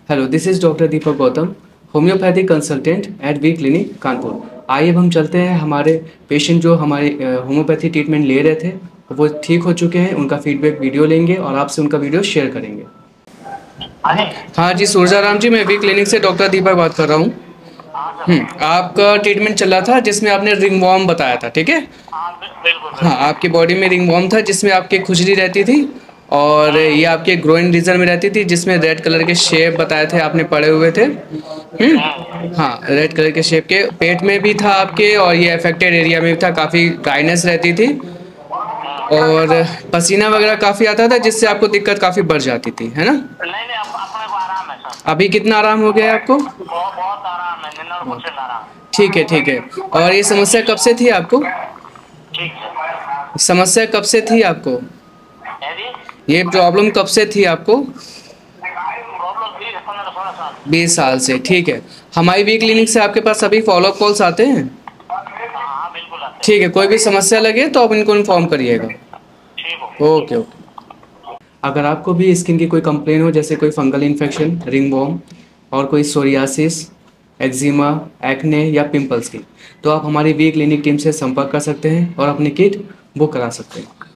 Hello, this is doctor Deepak Gautam, homeopathy consultant at V clinic Kanpur. आइए अब हम चलते हैं हमारे पेशेंट जो हमारे होम्योपैथी ट्रीटमेंट ले रहे थे वो ठीक हो चुके हैं, उनका फीडबैक वीडियो लेंगे और आपसे उनका वीडियो शेयर करेंगे। हाँ जी, सूरजाराम जी, मैं वी क्लिनिक से डॉक्टर दीपक बात कर रहा हूँ। आपका ट्रीटमेंट चल रहा था जिसमें आपने रिंगवॉर्म बताया था, ठीक है? बिल्कुल हाँ, आपकी बॉडी में रिंगवॉर्म था जिसमें आपकी खुजली रहती थी और ये आपके ग्रोइन रीजन में रहती थी, जिसमें रेड कलर के शेप बताए थे, आपने पढ़े हुए थे। हाँ, रेड कलर के शेप के पेट में भी था आपके, और ये अफेक्टेड एरिया में भी था, काफ़ी ड्राइनेस रहती थी और पसीना वगैरह काफ़ी आता था, जिससे आपको दिक्कत काफ़ी बढ़ जाती थी, है ना? नहीं नहीं, अपने को आराम है सर। अभी कितना आराम हो गया है आपको? बहुत आराम है, 99% आराम है। ठीक है, ठीक है। और ये समस्या कब से थी आपको? ठीक है। समस्या कब से थी आपको? है जी। ये प्रॉब्लम कब से थी आपको? प्रॉब्लम थी 15-16 साल। 20 साल से, ठीक है। हमारी वी क्लिनिक से आपके पास अभी फॉलोअप कॉल्स आते हैं? हाँ बिल्कुल आते हैं। ठीक है, कोई भी समस्या लगे तो आप इनको इन्फॉर्म करिएगा। ठीक हो। Okay, okay. अगर आपको भी स्किन की कोई कंप्लेन हो, जैसे कोई फंगल इन्फेक्शन, रिंगवॉर्म और कोई सोरियासिस, एक्जिमा, एक्ने या पिंपल्स की, तो आप हमारी वी क्लिनिक टीम से संपर्क कर सकते हैं और अपनी किट बुक करा सकते हैं।